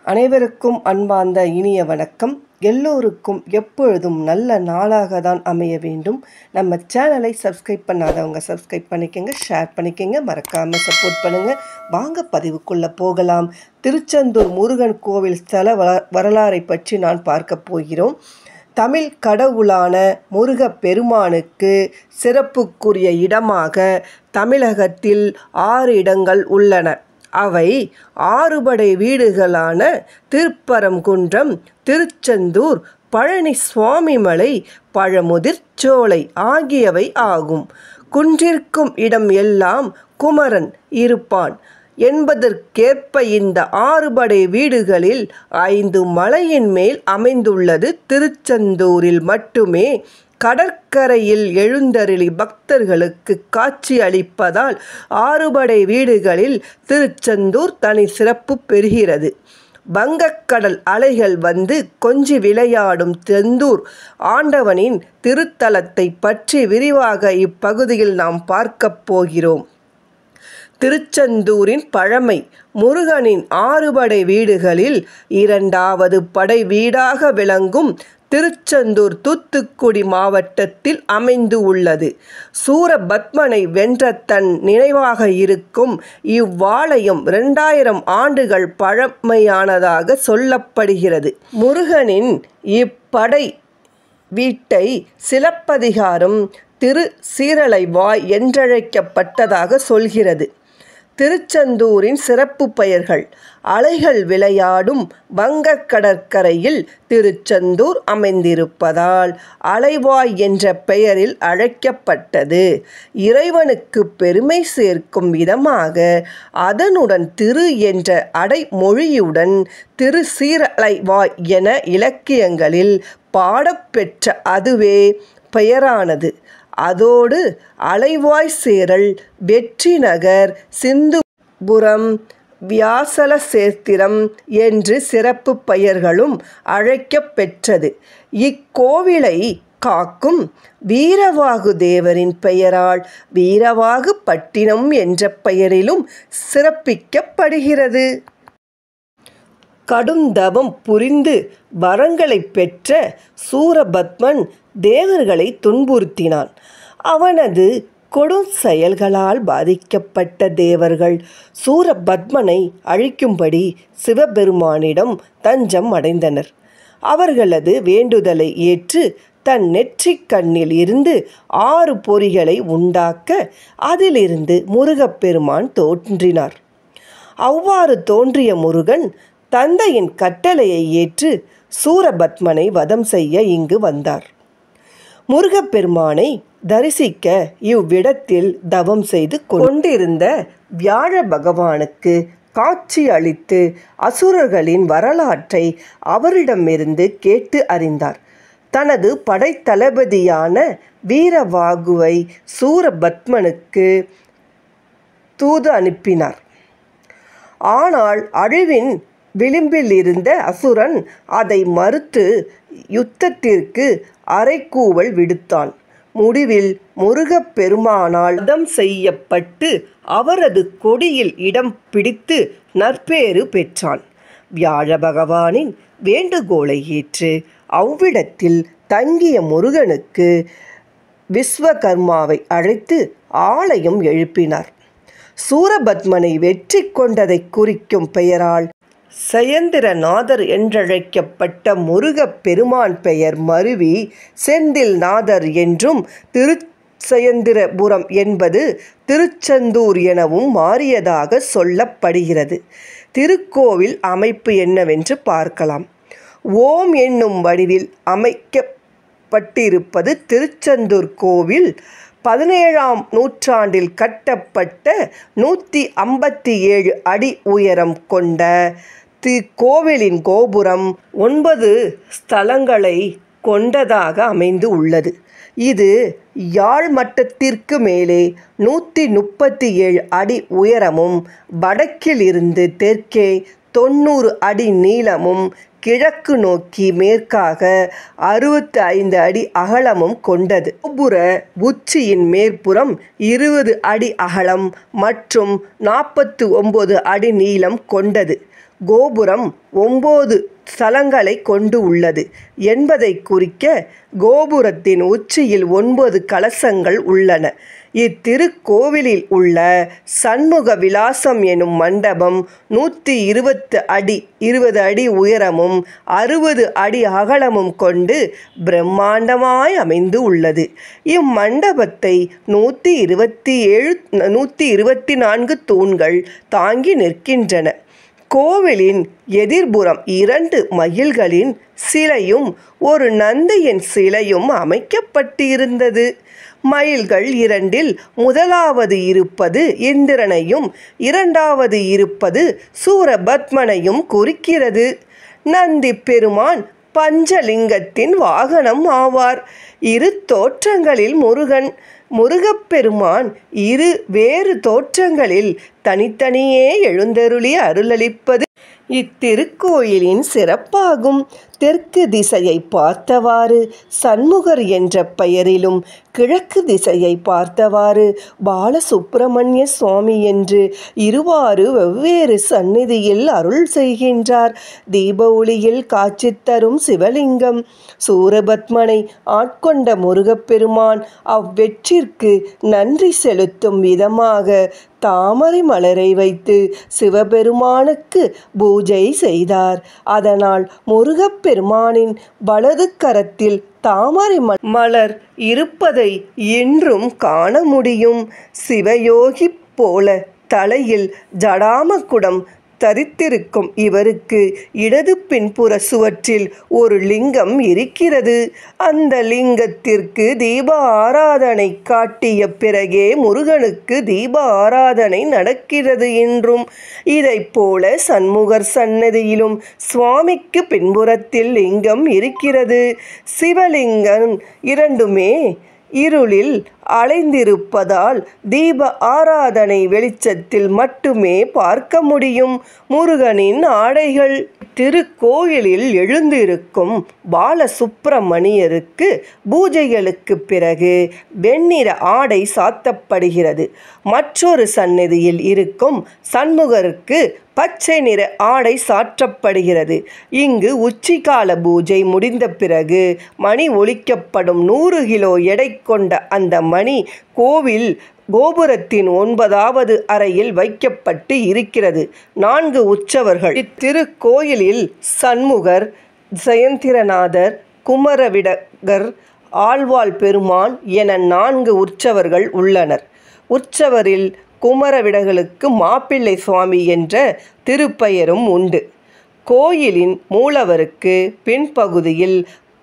அனைவருக்கும் அன்பார்ந்த இனிய வணக்கம். எல்லோருக்கும் எப்பொழுதும் நல்ல நாளாக தான் அமைய வேண்டும். நம்ம சேனலை சப்ஸ்கிரைப் பண்ணாதவங்க சப்ஸ்கிரைப் பண்ணிக்கோங்க, ஷேர் பண்ணிக்கோங்க, மறக்காமல் சப்போர்ட் பண்ணுங்கள். வாங்க பதிவுக்குள்ளே போகலாம். திருச்செந்தூர் முருகன் கோவில் ஸ்தல வரலாறை பற்றி நான் பார்க்க போகிறோம். தமிழ் கடவுளான முருகப் பெருமானுக்கு சிறப்புக்குரிய இடமாக தமிழகத்தில் 6 இடங்கள் உள்ளன. அவை ஆறுபடை வீடுகளான திருப்பரங்குன்றம், திருச்செந்தூர், பழனி சுவாமிமலை, பழமுதிர்ச்சோலை ஆகியவை ஆகும். குன்றிருக்கும் இடம் எல்லாம் குமரன் இருப்பான் என்பதற்கேற்ப இந்த 6 படை வீடுகளில் 5 மலையின் மேல் அமைந்துள்ளது. திருச்செந்தூரில் மட்டுமே கடற்கரையில் எழுந்தருளி பக்தர்களுக்கு காட்சி அளிப்பதால் 6 படை வீடுகளில் திருச்செந்தூர் தனி சிறப்பு பெறுகிறது. வங்கக்கடல் அலைகள் வந்து கொஞ்சி விளையாடும் செந்தூர் ஆண்டவனின் திருத்தலத்தை பற்றி விரிவாக இப்பகுதியில் நாம் பார்க்கப் போகிறோம். திருச்செந்தூரின் பழமை. முருகனின் 6 படை வீடுகளில் 2வது படை வீடாக விளங்கும் திருச்செந்தூர் தூத்துக்குடி மாவட்டத்தில் அமைந்து உள்ளது. சூரபத்மனை வென்ற தன் நினைவாக இருக்கும் இவ்வாலயம் 2000 ஆண்டுகள் பழமையானதாக சொல்லப்படுகிறது. முருகனின் இப்படை வீட்டை சிலப்பதிகாரம் திரு சீரலைவாய் என்றழைக்கப்பட்டதாக சொல்கிறது. திருச்செந்தூரின் சிறப்பு பெயர்கள். அலைகள் விளையாடும் வங்க கடற்கரையில் திருச்செந்தூர் அமைந்திருப்பதால் அலைவாய் என்ற பெயரில் அழைக்கப்பட்டது. இறைவனுக்கு பெருமை சேர்க்கும் விதமாக அதனுடன் திரு என்ற அடைமொழியுடன் திரு சீரலைவாய் என இலக்கியங்களில் பாடப்பெற்ற அதுவே பெயரானது. அதோடு அலைவாய் சேரல், வெற்றிநகர், சிந்துபுரம், வியாசலசேத்திரம் என்று சிறப்பு பெயர்களும் அழைக்கப்பெற்றது. இக்கோவிலை காக்கும் வீரவாகு தேவரின் பெயரால் வீரவாகு பட்டினம் என்ற பெயரிலும் சிறப்பிக்கப்படுகிறது. கடும் தவம் புரிந்து வரங்களை பெற்ற சூரபத்மன் தேவர்களை துன்புறுத்தினான். அவனது கொடும் செயல்களால் பாதிக்கப்பட்ட தேவர்கள் சூரபத்மனை அழிக்கும்படி சிவபெருமானிடம் தஞ்சம் அடைந்தனர். அவர்களது வேண்டுதலை ஏற்று தன் நெற்றிக் கண்ணில் இருந்து 6 பொறிகளை உண்டாக்க அதிலிருந்து முருகப்பெருமான் தோன்றினார். அவ்வாறு தோன்றிய முருகன் தந்தையின் கட்டளையை ஏற்று சூரபத்மனை வதம் செய்ய இங்கு வந்தார். முருகப்பெருமானை தரிசிக்க இவ்விடத்தில் தவம் செய்து கொண்டிருந்த வியாழ பகவானுக்கு காட்சி அளித்து அசுரர்களின் வரலாற்றை அவரிடமிருந்து கேட்டு அறிந்தார். தனது படைத்தளபதியான வீரவாகுவை சூரபத்மனுக்கு தூது அனுப்பினார். ஆனால் அழிவின் விளிம்பில் இருந்த அசுரன் அதை மறுத்து யுத்தத்திற்கு அறைகூவல் விடுத்தான். முடிவில் முருகப்பெருமானால் வதம் செய்யப்பட்டு அவரது கொடியில் இடம் பிடித்து நற்பேறு பெற்றான். வியாழ பகவானின் வேண்டுகோளை ஏற்று அவ்விடத்தில் தங்கிய முருகனுக்கு விஸ்வகர்மாவை அழைத்து ஆலயம் எழுப்பினார். சூரபத்மனை வெற்றி கொண்டதை குறிக்கும் பெயரால் சயந்திரநாதர் என்றழைக்கப்பட்ட முருகப் பெருமான் பெயர் மருவி செந்தில்நாதர் என்றும் திருச்சயந்திரபுரம் என்பது திருச்செந்தூர் எனவும் மாறியதாக சொல்லப்படுகிறது. திருக்கோவில் அமைப்பு என்னவென்று பார்க்கலாம். ஓம் என்னும் வடிவில் அமைக்கப்பட்டிருப்பது திருச்செந்தூர் கோவில். 17ஆம் நூற்றாண்டில் கட்டப்பட்ட 157 அடி உயரம் கொண்ட கோவிலின் கோபுரம் 9 ஸ்தலங்களை கொண்டதாக அமைந்து உள்ளது. இது யாழ் மட்டத்திற்கு மேலே 137 அடி உயரமும் வடக்கில் இருந்து தெற்கே 90 அடி நீளமும் கிழக்கு நோக்கி மேற்காக 65 அடி அகலமும் கொண்டது. கோபுர உச்சியின் மேற்புறம் 20 அடி அகலம் மற்றும் 49 அடி நீளம் கொண்டது. கோபுரம் 9 ஸ்தலங்களை கொண்டு உள்ளது என்பதை குறிக்க கோபுரத்தின் உச்சியில் 9 கலசங்கள் உள்ளன. இத்திருக்கோவிலில் உள்ள சண்முக விலாசம் எனும் மண்டபம் 120 அடி உயரமும் 60 அடி அகலமும் கொண்டு பிரம்மாண்டமாய் அமைந்து உள்ளது. இம்மண்டபத்தை 124 தூண்கள் தாங்கி நிற்கின்றன. கோவிலின் எதிர்புறம் 2 மயில்களின் சிலையும் ஒரு நந்தியின் சிலையும் அமைக்கப்பட்டிருந்தது. மயில்கள் 2இல் முதலாவது இருப்பது இந்திரனையும் 2வது இருப்பது சூரபத்மனையும் குறிக்கிறது. நந்தி பெருமான் பஞ்சலிங்கத்தின் வாகனம் ஆவார். இரு தோற்றங்களில் முருகப்பெருமான் வேறு தோற்றங்களில் தனித்தனியே எழுந்தருளி அருளளிப்பது இத்திருக்கோயிலின் சிறப்பாகும். தெற்கு திசையை பார்த்தவாறு சண்முகர் என்ற பெயரிலும் கிழக்கு திசையை பார்த்தவாறு பாலசுப்பிரமணிய சுவாமி என்று இருவாறு வெவ்வேறு சந்நிதியில் அருள் செய்கின்றார். தீப ஒளியில் காட்சி தரும் சிவலிங்கம். சூரபத்மனை ஆட்கொண்ட முருகப்பெருமான் அவ்வெற்றிற்கு நன்றி செலுத்தும் விதமாக தாமரை மலரை வைத்து சிவபெருமானுக்கு பூஜை செய்தார். அதனால் முருகப்பெருமானின் வலது கரத்தில் தாமரை மலர் இருப்பதை இன்றும் காண முடியும். சிவயோகி போல தலையில் ஜடாமகுடம் தரித்திருக்கும் இவருக்கு இடது பின்புற சுவற்றில் ஒரு லிங்கம் இருக்கிறது. அந்த லிங்கத்திற்கு தீப ஆராதனை காட்டிய பிறகே முருகனுக்கு தீப ஆராதனை நடக்கிறது என்றும், இதைப்போல சண்முகர் சன்னதியிலும் சுவாமிக்கு பின்புறத்தில் லிங்கம் இருக்கிறது. சிவலிங்கம் இரண்டுமே இருளில் அலைந்திருப்பதால் தீப ஆராதனை வெளிச்சத்தில் மட்டுமே பார்க்க முடியும். முருகனின் ஆடைகள். திருக்கோயிலில் எழுந்திருக்கும் பாலசுப்பிரமணியருக்கு பூஜைகளுக்கு பிறகு வெண்ணிற ஆடை சாத்தப்படுகிறது. மற்றொரு சந்நிதியில் இருக்கும் சண்முகருக்கு பச்சை நிற ஆடை சாற்றப்படுகிறது. இங்கு உச்சிகால பூஜை முடிந்த பிறகு மணி ஒலிக்கப்படும். 100 கிலோ எடை கொண்ட அந்த மணி கோபுரத்தின் 9வது அறையில் வைக்கப்பட்டு இருக்கிறது. 4 உற்சவர்கள். இத்திருக்கோயிலில் சண்முகர், ஜெயந்திரநாதர், குமரவிடகர், ஆழ்வாள் பெருமான் என 4 உற்சவர்கள் உள்ளனர். உற்சவரில் குமரவிடகளுக்கு மாப்பிள்ளை சுவாமி என்ற திருப்பெயரும் உண்டு. கோயிலின் மூலவருக்கு பின்பகுதியில்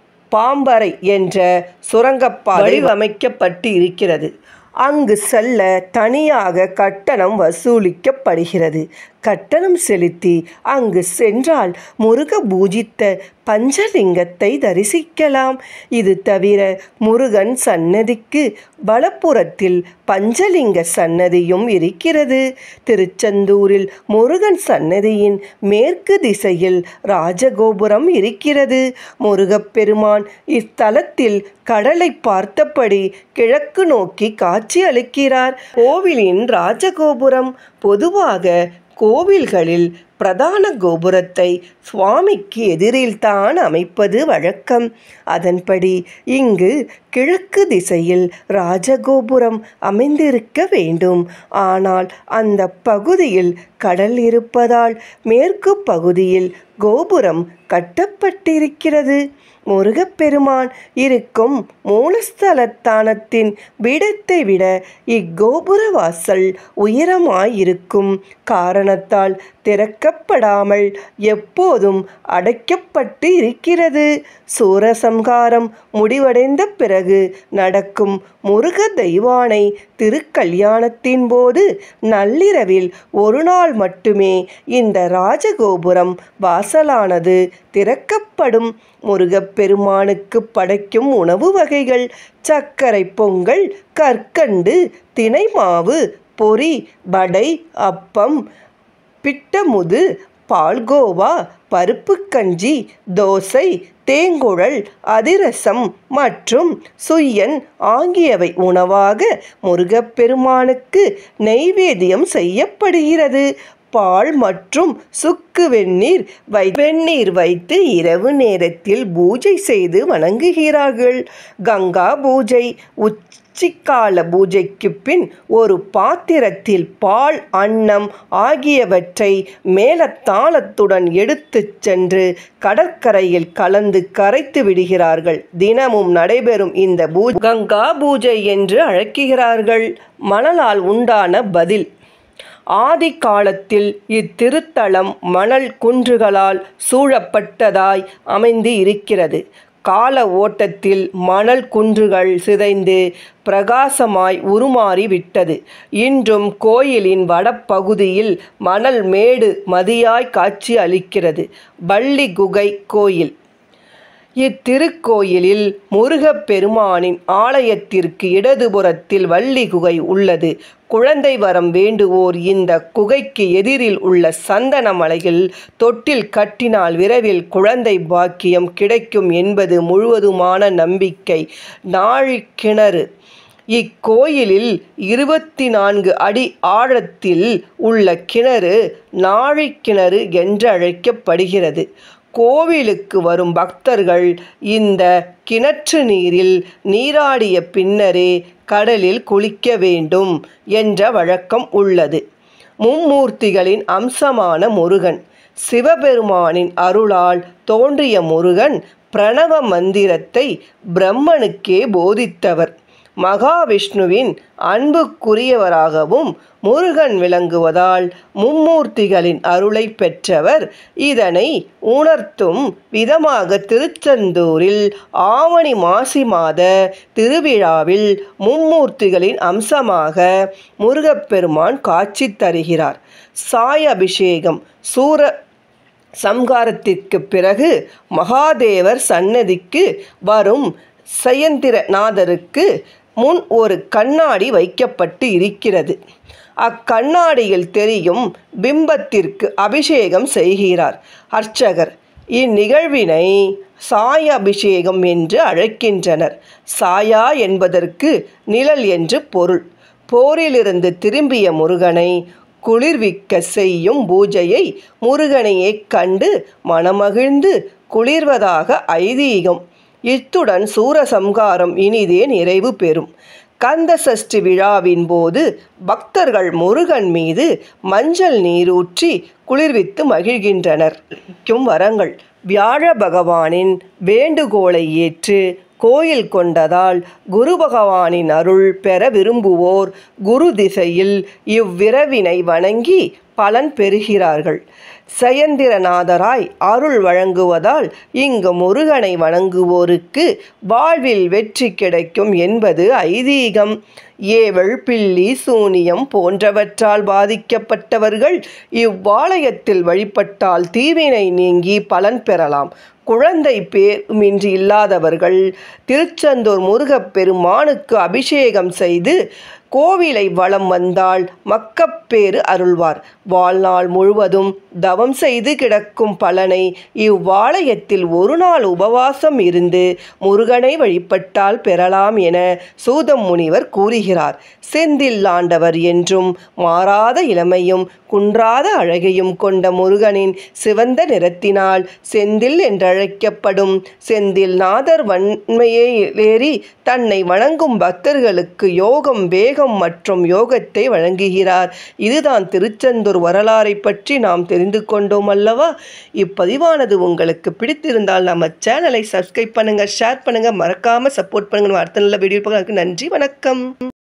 பாம்பறை என்ற சுரங்கப்பாதை வடிவமைக்கப்பட்டு இருக்கிறது. அங்கு செல்ல தனியாக கட்டணம் வசூலிக்கப்படுகிறது. கட்டணம் செலுத்தி அங்கு சென்றால் முருக பூஜித்த பஞ்சலிங்கத்தை தரிசிக்கலாம். இது தவிர முருகன் சன்னதிக்கு வலப்புறத்தில் பஞ்சலிங்க சன்னதியும் இருக்கிறது. திருச்செந்தூரில் முருகன் சன்னதியின் மேற்கு திசையில் ராஜகோபுரம் இருக்கிறது. முருகப்பெருமான் இஸ்தலத்தில் கடலை பார்த்தபடி கிழக்கு நோக்கி காட்சி அளிக்கிறார். கோவிலின் ராஜகோபுரம். பொதுவாக கோவில்களில் பிரதான கோபுரத்தை சுவாமிக்கு எதிரில்தான் அமைப்பது வழக்கம். அதன்படி இங்கு கிழக்கு திசையில் ராஜகோபுரம் அமைந்திருக்க வேண்டும். ஆனால் அந்த பகுதியில் கடல் இருப்பதால் மேற்கு பகுதியில் கோபுரம் கட்டப்பட்டிருக்கிறது. முருகப்பெருமான் இருக்கும் மூலஸ்தலத்தானத்தின் பீடத்தை விட இக்கோபுர வாசல் உயரமாயிருக்கும் காரணத்தால் திறக்கப்படாமல் எப்போதும் அடைக்கப்பட்டு இருக்கிறது. சூரசம்ஹாரம் முடிவடைந்த பிறகு நடக்கும் முருக தெய்வானை திருக்கல்யாணத்தின் போது நள்ளிரவில் ஒரு நாள் மட்டுமே இந்த ராஜகோபுரம் வாசலானது திறக்கப்படும். முருகப்பெருமானுக்கு படைக்கும் உணவு வகைகள்: சர்க்கரை பொங்கல், கற்கண்டு, தினை மாவு, பொரி, வடை, அப்பம், பிட்டமுது, பால்கோவா, பருப்பு கஞ்சி, தோசை, தேங்குழல், அதிரசம் மற்றும் சுய்யன் ஆகியவை உணவாக முருகப்பெருமானுக்கு நெய்வேத்தியம் செய்யப்படுகிறது. பால் மற்றும் சுக்கு வெந்நீர் வைத்து இரவு நேரத்தில் பூஜை செய்து வணங்குகிறார்கள். கங்கா பூஜை. உச்சிக்கால பூஜைக்கு பின் ஒரு பாத்திரத்தில் பால், அன்னம் ஆகியவற்றை மேளதாளத்துடன் எடுத்துச் சென்று கடற்கரையில் கலந்து கரைத்து விடுகிறார்கள். தினமும் நடைபெறும் இந்த பூஜை கங்கா பூஜை என்று அழைக்கிறார்கள். மணலால் உண்டான பதில். ஆதி காலத்தில் இத்திருத்தலம் மணல் குன்றுகளால் சூழப்பட்டதாய் அமைந்து இருக்கிறது. கால ஓட்டத்தில் மணல் குன்றுகள் சிதைந்து பிரகாசமாய் உருமாறி விட்டது. இன்றும் கோயிலின் வடப்பகுதியில் மணல் மேடு மதியாய் காட்சி அளிக்கிறது. வள்ளி குகை கோயில். இத்திருக்கோயிலில் முருகப்பெருமானின் ஆலயத்திற்கு இடதுபுறத்தில் வள்ளி குகை உள்ளது. குழந்தை வரம் வேண்டுவோர் இந்த குகைக்கு எதிரில் உள்ள சந்தன மலையில் தொட்டில் கட்டினால் விரைவில் குழந்தை பாக்கியம் கிடைக்கும் என்பது முழுவதுமான நம்பிக்கை. நாழிக்கிணறு. இக்கோயிலில் 24 அடி ஆழத்தில் உள்ள கிணறு நாழிக்கிணறு என்றழைக்கப்படுகிறது. கோவிலுக்கு வரும் பக்தர்கள் இந்த கிணற்று நீரில் நீராடிய பின்னரே கடலில் குளிக்க வேண்டும் என்ற வழக்கம் உள்ளது. மும்மூர்த்திகளின் அம்சமான முருகன். சிவபெருமானின் அருளால் தோன்றிய முருகன் பிரணவ மந்திரத்தை பிரம்மனுக்கே போதித்தவர். மகாவிஷ்ணுவின் அன்புக்குரியவராகவும் முருகன் விளங்குவதால் மும்மூர்த்திகளின் அருளை பெற்றவர். இதனை உணர்த்தும் விதமாக திருச்செந்தூரில் ஆவணி மாசி மாத திருவிழாவில் மும்மூர்த்திகளின் அம்சமாக முருகப்பெருமான் காட்சி தருகிறார். சாய அபிஷேகம். சூர சம்ஹாரத்திற்கு பிறகு மகாதேவர் சன்னதிக்கு வரும் ஜெயந்திரநாதருக்கு முன் ஒரு கண்ணாடி வைக்கப்பட்டு இருக்கிறது. அக்கண்ணாடியில் தெரியும் பிம்பத்திற்கு அபிஷேகம் செய்கிறார் அர்ச்சகர். இந்நிகழ்வினை சாய அபிஷேகம் என்று அழைக்கின்றனர். சாயா என்பதற்கு நிழல் என்று பொருள். போரிலிருந்து திரும்பிய முருகனை குளிர்விக்க செய்யும் பூஜையை முருகனையே கண்டு மனமகிழ்ந்து குளிர்வதாக ஐதீகம். இத்துடன் சூரசம்ஹாரம் இனிதே நிறைவு பெறும். கந்த சஷ்டி விழாவின் போது பக்தர்கள் முருகன் மீது மஞ்சள் நீரூற்றி குளிர்வித்து மகிழ்கின்றனர். வரங்கள். வியாழ பகவானின் வேண்டுகோளை ஏற்று கோயில் கொண்டதால் குரு பகவானின் அருள் பெற விரும்புவோர் குரு திசையில் இவ்விரவினை வணங்கி பலன் பெறுகிறார்கள். ஜெயந்திரநாதராய் அருள் வழங்குவதால் இங்கு முருகனை வணங்குவோருக்கு வாழ்வில் வெற்றி கிடைக்கும் என்பது ஐதீகம். ஏவல், பில்லி, சூனியம் போன்றவற்றால் பாதிக்கப்பட்டவர்கள் இவ்வாலயத்தில் வழிபட்டால் தீவினை நீங்கி பலன் பெறலாம். குழந்தை பேருமின்றி இல்லாதவர்கள் திருச்செந்தூர் முருகப்பெருமானுக்கு அபிஷேகம் செய்து கோவிலை வலம் வந்தால் மக்கப்பேறு அருள்வார். வாழ்நாள் முழுவதும் தவம் செய்து கிடக்கும் பலனை இவ்வாலயத்தில் ஒரு நாள் உபவாசம் இருந்து முருகனை வழிபட்டால் பெறலாம் என சூதம் முனிவர் கூறுகிறார். செந்தில் ஆண்டவர் என்றும் மாறாத இளமையும் குன்றாத அழகையும் கொண்ட முருகனின் சிவந்த நிறத்தினால் செந்தில் என்றழைக்கப்படும் செந்தில் நாதர் வன்மையை ஏறி தன்னை வணங்கும் பக்தர்களுக்கு யோகம், வேகம் மற்றும் யோகத்தை வழங்குகிறார். இதுதான் திருச்செந்தூர் வரலாறை பற்றி நாம் தெரிந்து கொண்டோம் அல்லவா? இப்பதிவானது உங்களுக்கு பிடித்திருந்தால் நம்ம சேனலை சப்ஸ்கிரைப் பண்ணுங்க, ஷேர் பண்ணுங்க, மறக்காம சப்போர்ட் பண்ணுங்க. அடுத்த நல்ல வீடியோ பார்க்க நன்றி, வணக்கம்.